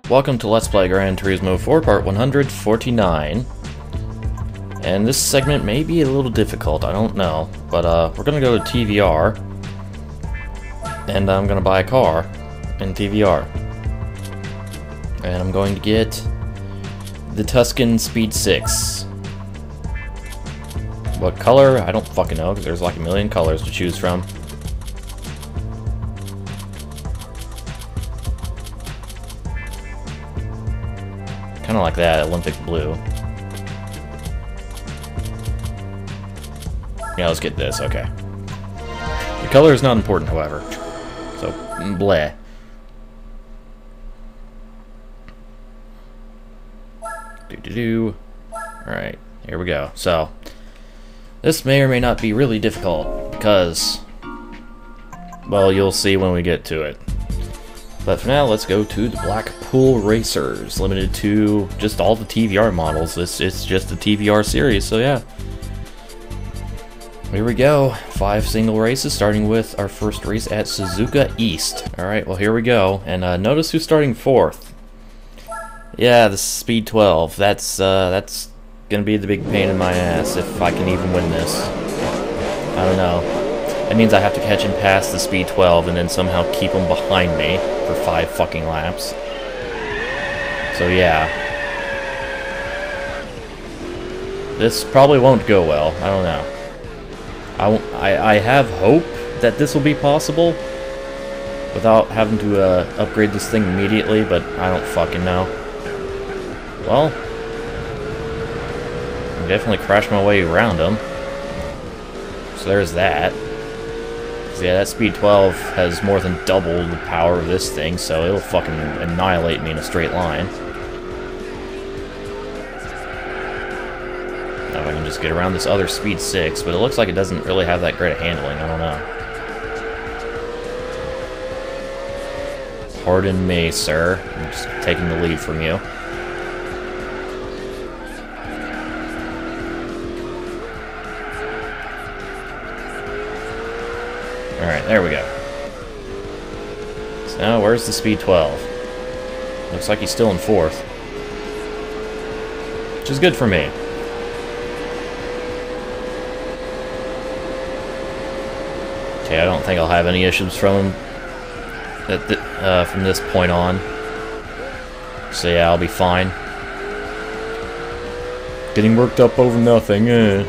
Welcome to Let's Play Gran Turismo 4 Part 149. And this segment may be a little difficult, I don't know. But we're gonna go to TVR. And I'm gonna buy a car in TVR. And I'm going to get the Tuscan Speed 6. What color? I don't fucking know, because there's like a million colors to choose from. Kind of like that, Olympic blue. Yeah, let's get this, okay. The color is not important, however. So, bleh. Do-do-do. Alright, here we go. So, this may or may not be really difficult, because, well, you'll see when we get to it. But for now, let's go to the Blackpool Racers, limited to just all the TVR models. It's just the TVR series, so yeah. Here we go. 5 single races, starting with our first race at Suzuka East. Alright, well here we go. And notice who's starting 4th. Yeah, the Speed 12. That's gonna be the big pain in my ass if I can even win this. I don't know. That means I have to catch him past the Speed 12 and then somehow keep him behind me for 5 fucking laps. So yeah. This probably won't go well. I don't know. I have hope that this will be possible without having to upgrade this thing immediately, but I don't fucking know. Well, I definitely crashed my way around him. So there's that. Yeah, that Speed 12 has more than double the power of this thing, so it'll fucking annihilate me in a straight line. Now if I can just get around this other Speed 6, but it looks like it doesn't really have that great of handling, I don't know. Pardon me, sir. I'm just taking the lead from you. Alright, there we go. So now, where's the Speed 12? Looks like he's still in 4th. Which is good for me. Okay, I don't think I'll have any issues from him from this point on. So yeah, I'll be fine. Getting worked up over nothing, eh.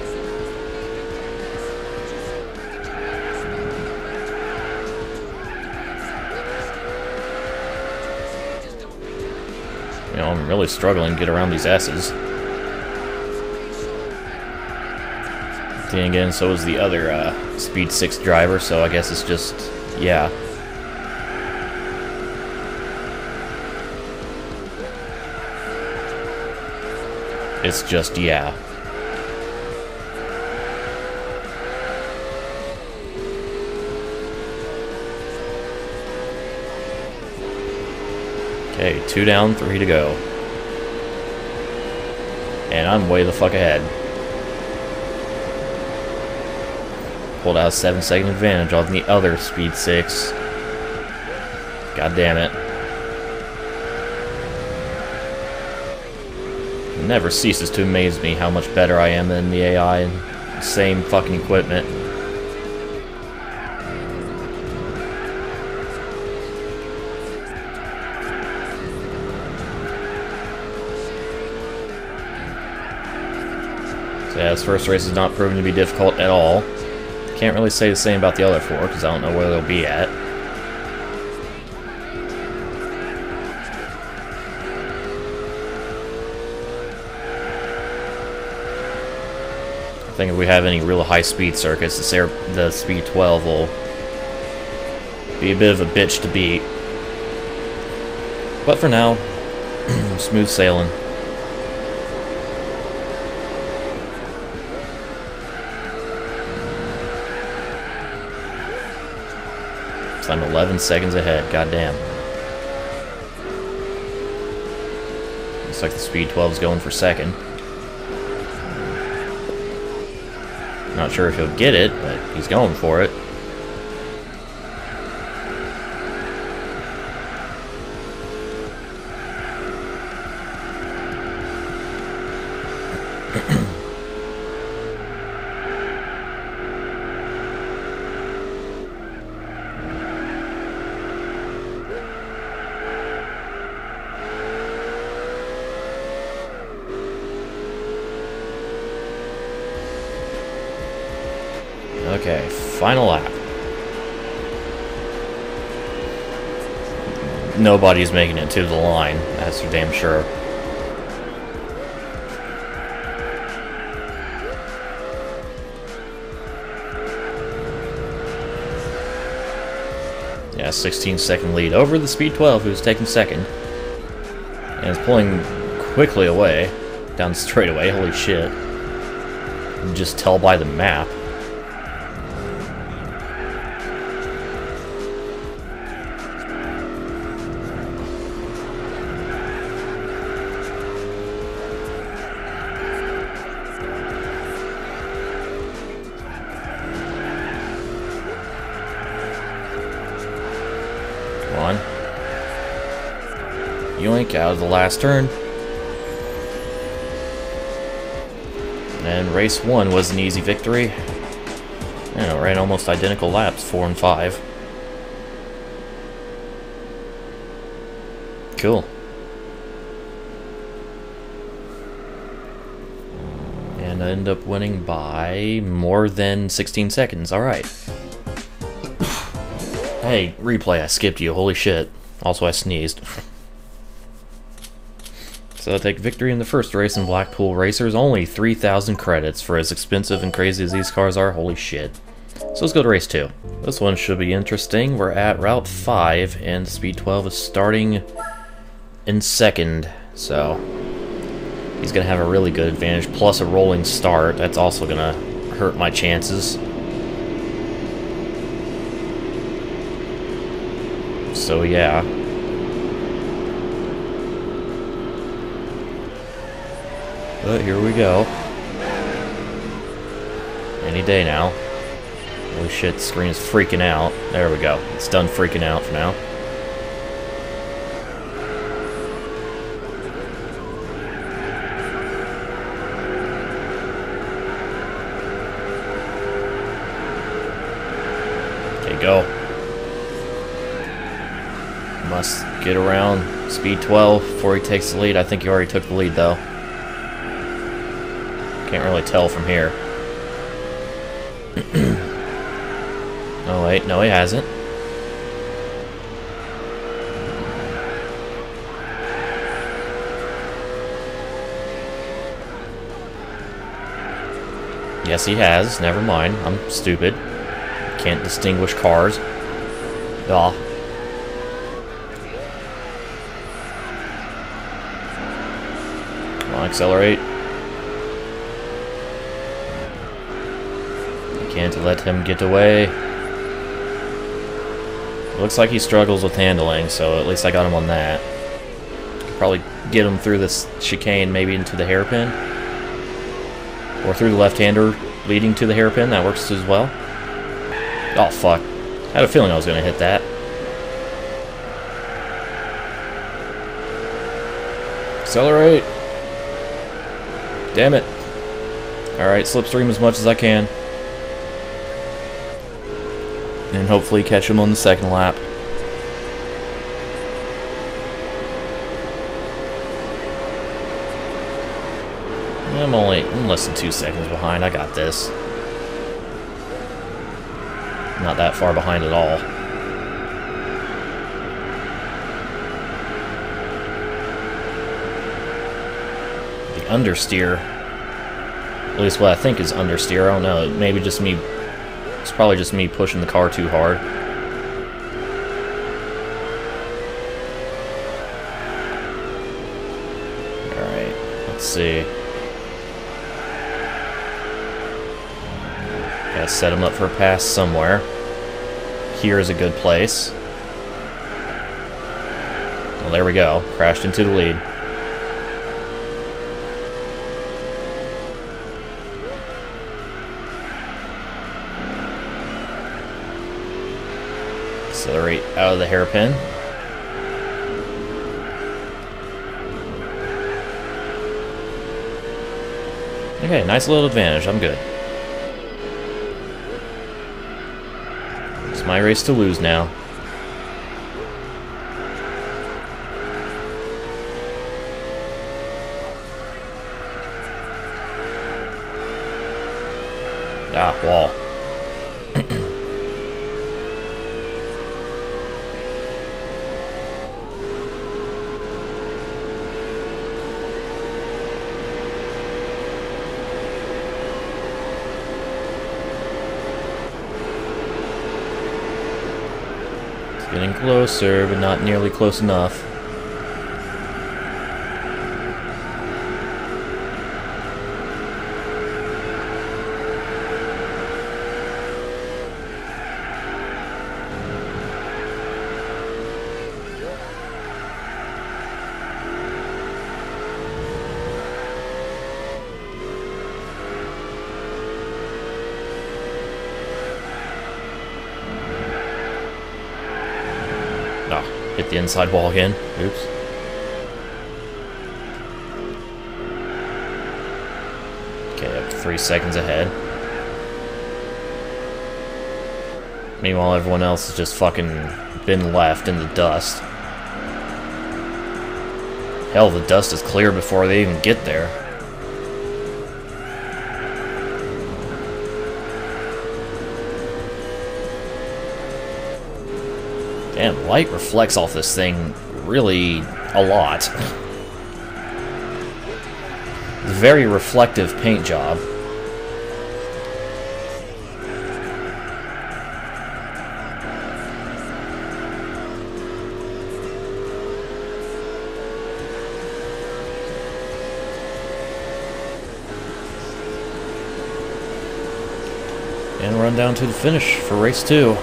You know, I'm really struggling to get around these S's. Then again, so is the other Speed 6 driver, so I guess it's just, yeah. It's just, yeah. Okay, 2 down, 3 to go. And I'm way the fuck ahead. Pulled out a 7-second advantage on the other Speed 6. God damn it. It never ceases to amaze me how much better I am than the AI and the same fucking equipment. So yeah, this first race is not proven to be difficult at all. Can't really say the same about the other 4, because I don't know where they'll be at. I think if we have any real high-speed circuits, the Speed 12 will be a bit of a bitch to beat. But for now, smooth sailing. So I'm 11 seconds ahead, goddamn. Looks like the Speed 12 is going for 2nd. Not sure if he'll get it, but he's going for it. final lap. Nobody's making it to the line, that's for damn sure. Yeah, 16-second lead over the Speed 12, who's taking second. And is pulling quickly away, down the straightaway, holy shit. You can just tell by the map. On. Yoink, out of the last turn. And race 1 was an easy victory. And it ran almost identical laps, 4 and 5. Cool. And I ended up winning by more than 16 seconds. Alright. Hey, replay, I skipped you. Holy shit. Also, I sneezed. So I take victory in the first race in Blackpool Racers. Only 3,000 credits for as expensive and crazy as these cars are. Holy shit. So let's go to race 2. This one should be interesting. We're at Route 5, and Speed 12 is starting in second. So he's going to have a really good advantage, plus a rolling start. That's also going to hurt my chances. So yeah. But here we go. Any day now. Holy shit, the screen is freaking out. There we go. It's done freaking out for now. Okay, go. Must get around Speed 12 before he takes the lead. I think he already took the lead though. Can't really tell from here. Oh wait, no he hasn't. Yes he has, never mind. I'm stupid. Can't distinguish cars. Aw. Come on, accelerate. Can't let him get away. Looks like he struggles with handling, so at least I got him on that. Probably get him through this chicane, maybe into the hairpin. Or through the left-hander leading to the hairpin, that works as well. Oh, fuck. I had a feeling I was going to hit that. Accelerate! Damn it. Alright, slipstream as much as I can. And hopefully catch him on the second lap. I'm less than 2 seconds behind. I got this. Not that far behind at all. The understeer. At least what I think is understeer. I don't know. Maybe just me. It's probably just me pushing the car too hard. Alright, let's see. Gotta set him up for a pass somewhere. Here is a good place. Well, there we go. Crashed into the lead. Accelerate out of the hairpin. Okay, nice little advantage. I'm good. It's my race to lose now. Ah, wall. closer, but not nearly close enough. Hit the inside wall again. Oops. Okay, up to 3 seconds ahead. Meanwhile, everyone else has just fucking been left in the dust. Hell, the dust is clear before they even get there. Damn, light reflects off this thing really a lot. It's a very reflective paint job. And run down to the finish for race 2.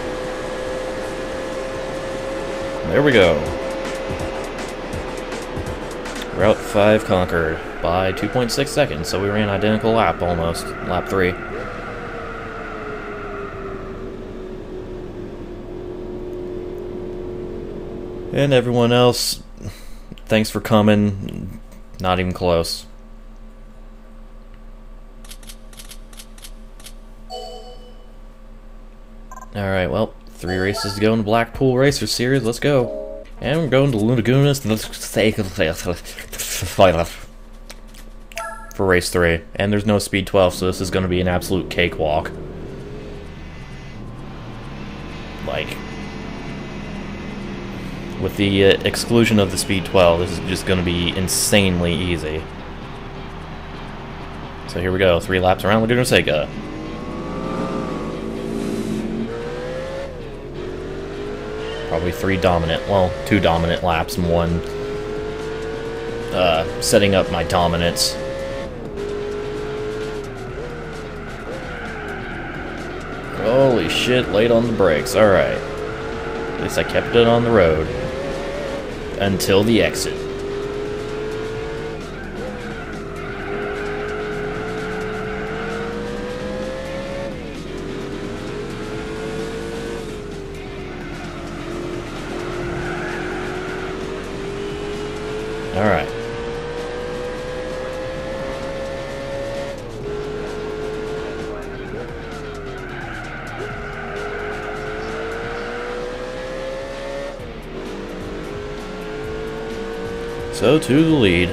There we go. Route 5 conquered by 2.6 seconds, so we ran identical lap almost. Lap 3. And everyone else, thanks for coming. Not even close. Alright, well, 3 races to go in the Blackpool Racer Series. Let's go. And we're going to Lagunas for race 3. And there's no speed 12, so this is going to be an absolute cakewalk. Like, with the exclusion of the speed 12, this is just going to be insanely easy. So here we go. 3 laps around Laguna Seca. Probably 3 dominant, well, 2 dominant laps and 1 setting up my dominance. Holy shit, late on the brakes, alright. At least I kept it on the road. Until the exit. Alright. So, to the lead.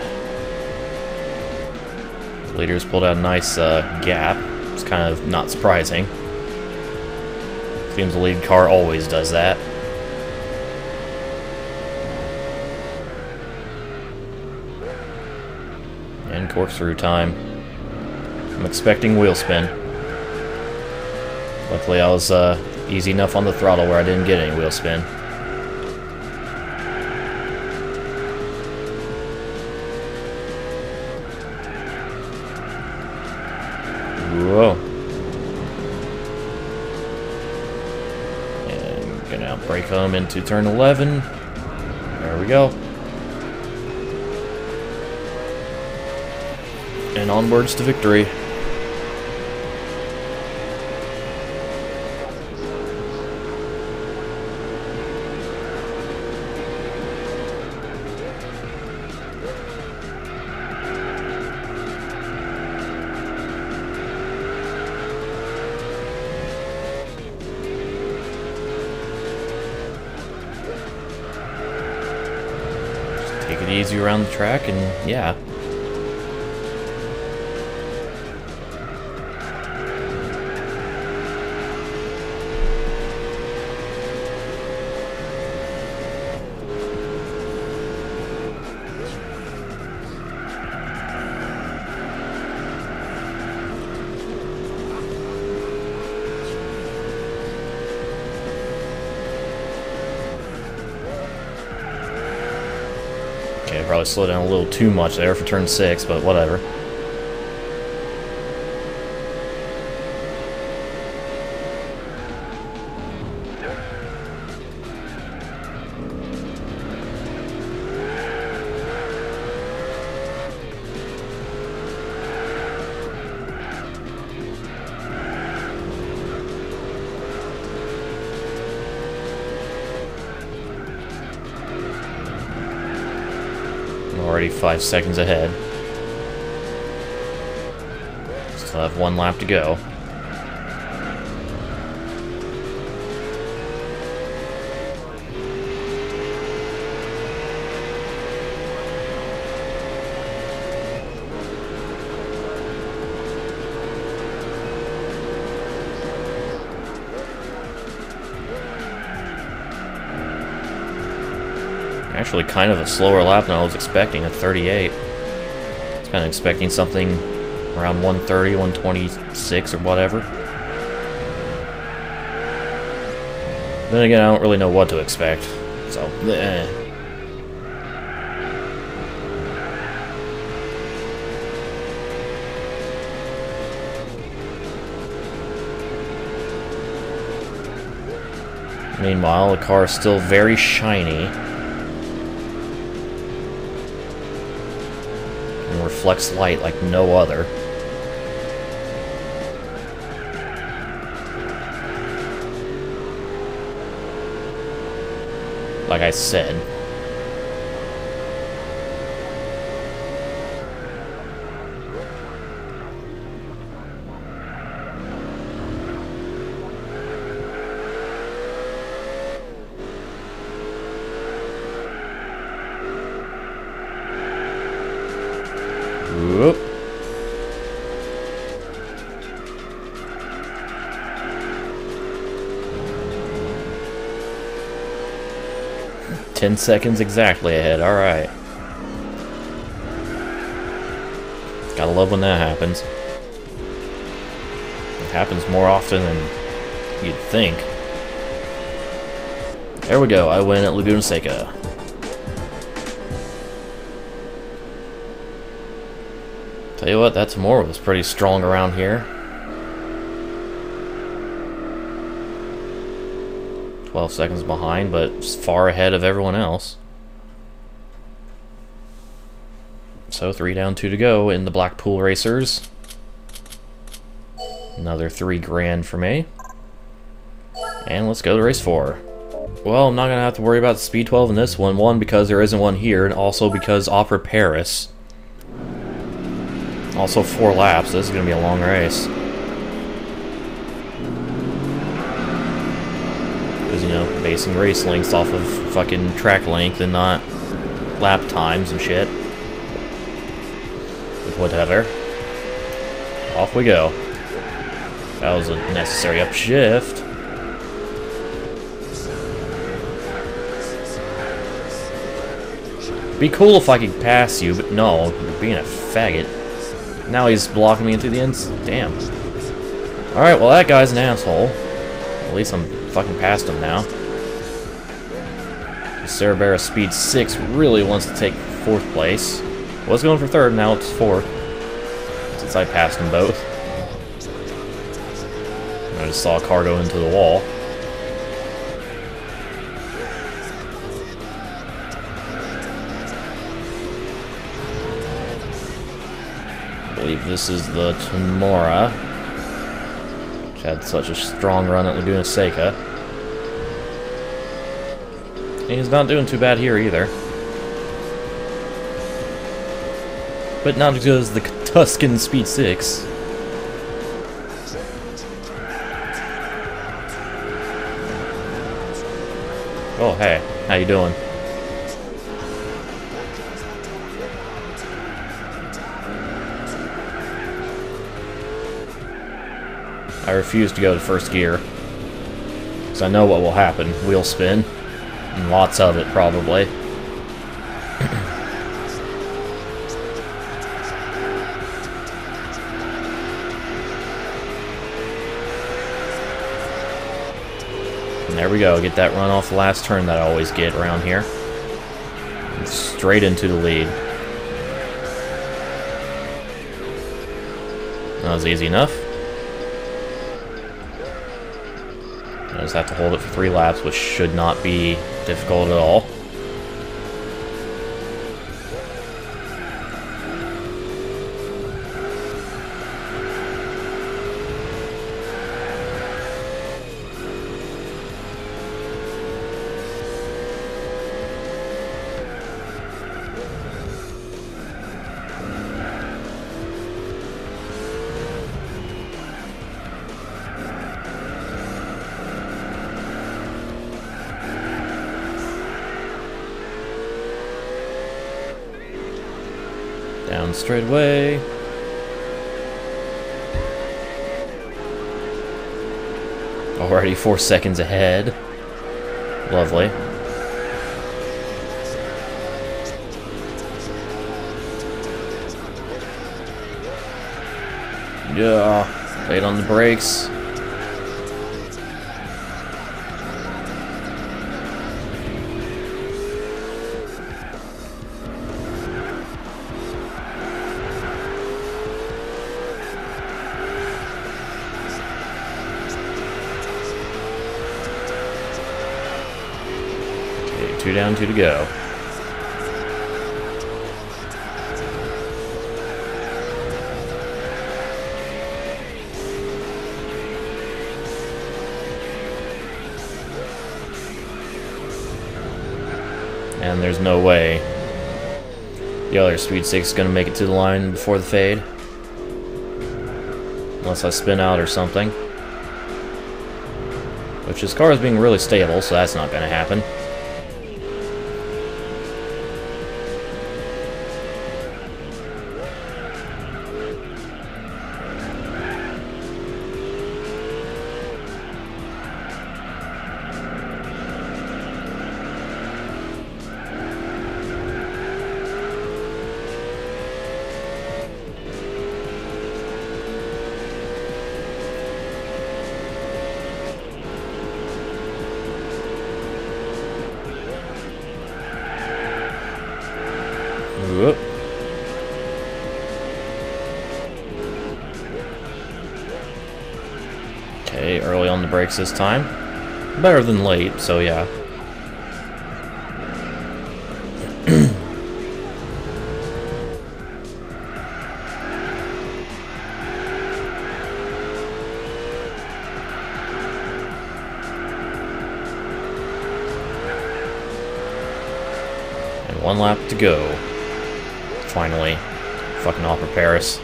The leader's pulled out a nice gap. It's kind of not surprising. Seems the lead car always does that. And corkscrew time. I'm expecting wheel spin. Luckily I was easy enough on the throttle where I didn't get any wheel spin. Whoa. And gonna brake home into turn 11. There we go. And onwards to victory. Just take it easy around the track and yeah. Okay, I probably slowed down a little too much there for turn 6, but whatever. Already 5 seconds ahead. Still have 1 lap to go. Actually, kind of a slower lap than I was expecting at 38. I was kind of expecting something around 130, 126 or whatever. Then again, I don't really know what to expect, so eh. Meanwhile, the car is still very shiny. Reflects light like no other. Like I said. Whoop. Ten seconds exactly ahead, alright. Gotta love when that happens. It happens more often than you'd think. There we go, I win at Laguna Seca. Tell you what, that Tamora was pretty strong around here. 12 seconds behind, but far ahead of everyone else. So 3 down, 2 to go in the Blackpool Racers. Another 3 grand for me. And let's go to race 4. Well, I'm not going to have to worry about the Speed 12 in this one. One, because there isn't one here, and also because Opera Paris. Also 4 laps, this is going to be a long race. Because, you know, basing race lengths off of fucking track length and not lap times and shit. Whatever. Off we go. That was a necessary upshift. Be cool if I could pass you, but no, you're being a faggot. Now he's blocking me into the ends. Damn. Alright, well that guy's an asshole. At least I'm fucking past him now. Cerebera Speed 6 really wants to take 4th place. Was going for 3rd, now it's 4th. Since I passed them both. I just saw a car go into the wall. I believe this is the Tamora, which had such a strong run at Laguna Seca. And he's not doing too bad here either. But not as good as the Tuscan Speed 6. Oh, hey, how you doing? I refuse to go to first gear, because I know what will happen. Wheel spin, and lots of it, probably. And there we go, get that run off the last turn that I always get around here. Straight into the lead. That was easy enough. I just have to hold it for 3 laps, which should not be difficult at all. Down straight away. Already 4 seconds ahead. Lovely. Yeah, late on the brakes. Okay, 2 down, 2 to go. And there's no way the other Speed 6 is going to make it to the line before the fade. Unless I spin out or something. Which his car is being really stable, so that's not going to happen. Whoop. Okay, early on the brakes this time. Better than late, so yeah. And 1 lap to go. Finally. Fucking Opera Paris.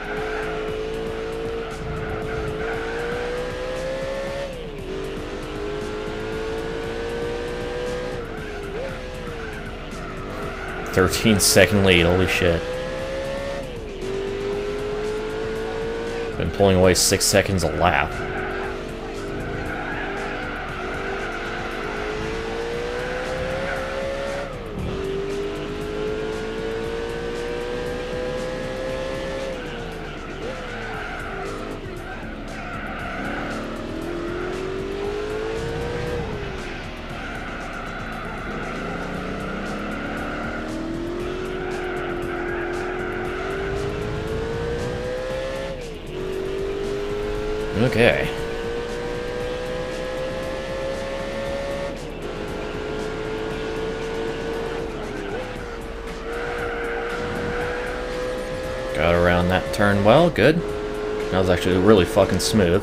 "13-second lead, holy shit. Been pulling away 6 seconds a lap. Okay. Got around that turn well, good. That was actually really fucking smooth.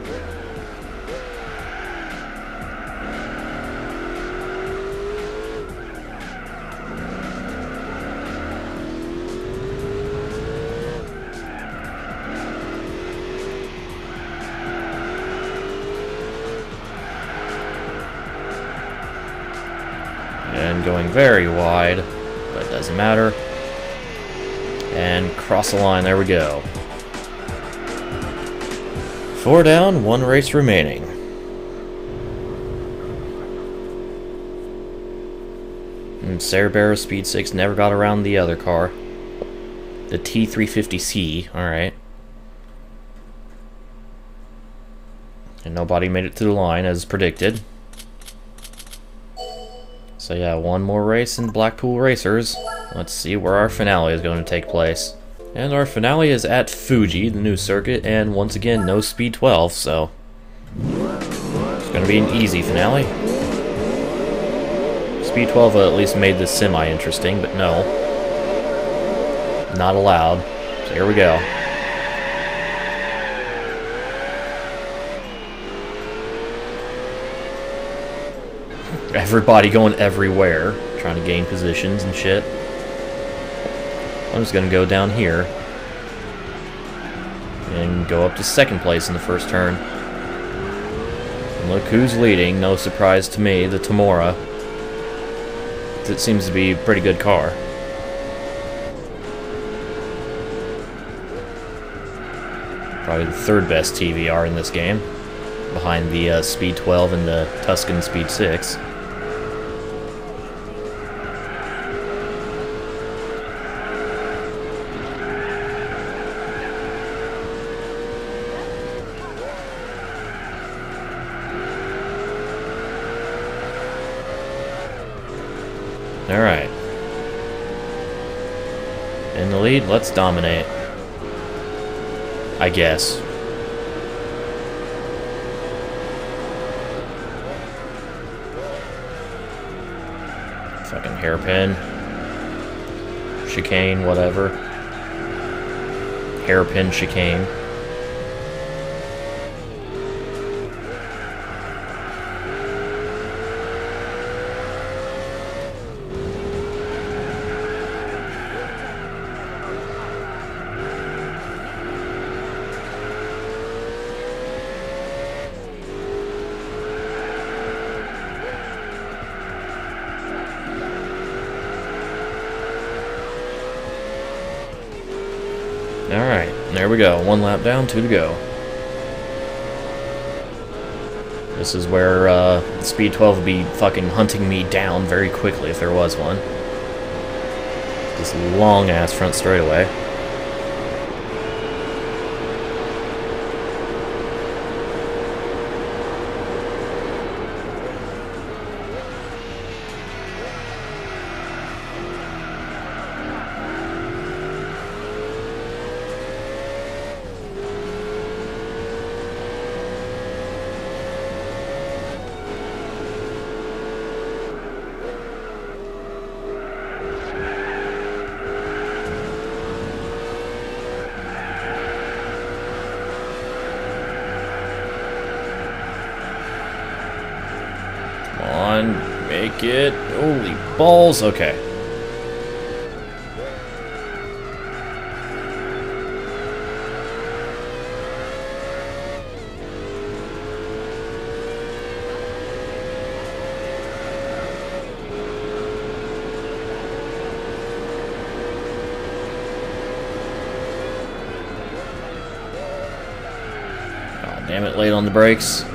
And going very wide, but it doesn't matter. And cross the line, there we go. 4 down, 1 race remaining. And Cerbero Speed 6 never got around the other car. The T350C, alright. And nobody made it to the line as predicted. So yeah, one more race in Blackpool Racers. Let's see where our finale is going to take place. And our finale is at Fuji, the new circuit, and once again, no Speed 12, so it's going to be an easy finale. Speed 12 at least made this semi-interesting, but no. Not allowed. So here we go. Everybody going everywhere, trying to gain positions and shit. I'm just gonna go down here and go up to second place in the first turn. And look who's leading, no surprise to me, the Tamura. It seems to be a pretty good car. Probably the third best TVR in this game, behind the Speed 12 and the Tuscan Speed 6. Alright. In the lead, let's dominate. I guess. Fucking hairpin. Chicane, whatever. Hairpin chicane. Alright, there we go. One lap down, 2 to go. This is where the Speed 12 would be fucking hunting me down very quickly if there was one. This long-ass front straightaway. Make it. Holy balls. Okay. Oh, damn it, late on the brakes.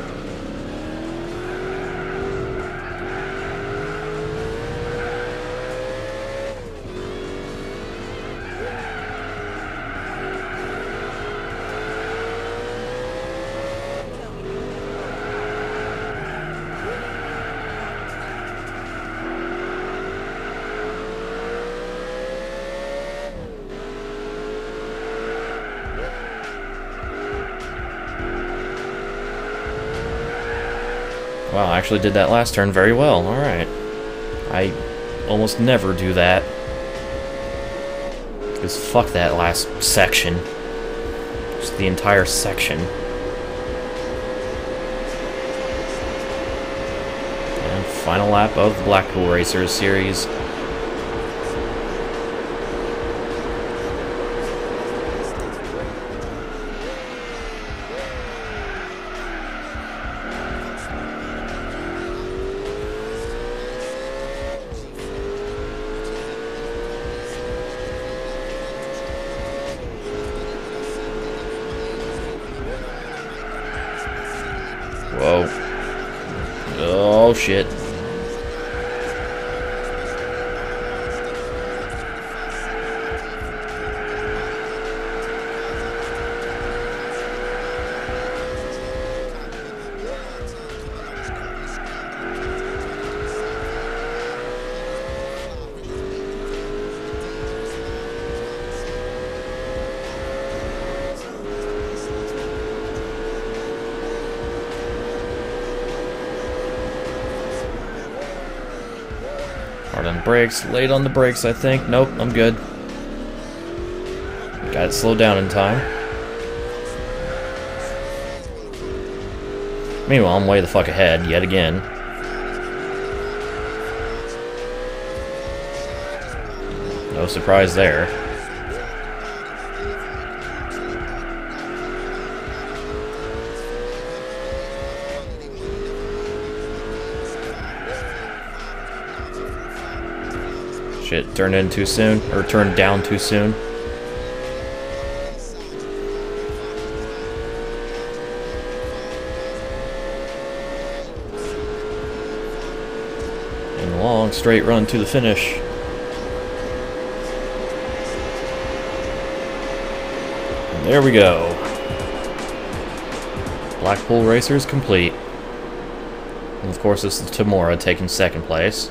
Wow, I actually did that last turn very well. Alright. I almost never do that. Because fuck that last section. Just the entire section. And final lap of the Blackpool Racers series. Whoa. Oh, shit. Hard on the brakes, late on the brakes, I think. Nope, I'm good. Got it slowed down in time. Meanwhile, I'm way the fuck ahead, yet again. No surprise there. Shit, turned in too soon, or turned down too soon. And a long straight run to the finish. And there we go. Blackpool Racers complete. And of course, this is Tamura taking second place.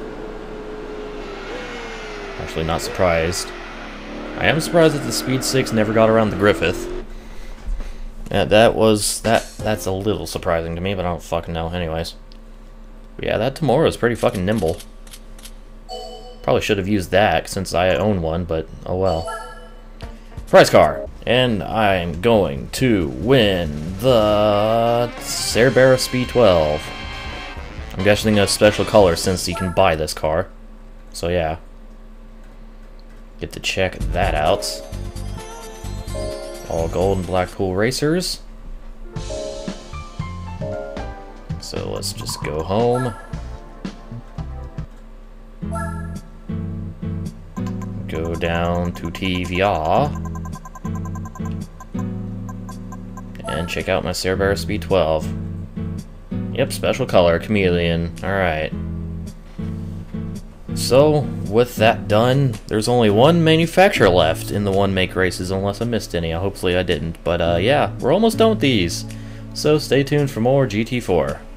Actually, not surprised. I am surprised that the Speed 6 never got around the Griffith. Yeah, that's a little surprising to me, but I don't fucking know anyways. But yeah, that Tamura is pretty fucking nimble. Probably should have used that since I own one, but oh well. Prize car. And I'm going to win the Cerbera Speed 12. I'm guessing a special color since you can buy this car. So yeah. Get to check that out. All gold and Blackpool Racers. So let's just go home. Go down to TVA. And check out my Cerbera Speed 12. Yep, special color, chameleon. Alright. So, with that done, there's only one manufacturer left in the one-make races, unless I missed any. Hopefully I didn't. But yeah, we're almost done with these. So stay tuned for more GT4.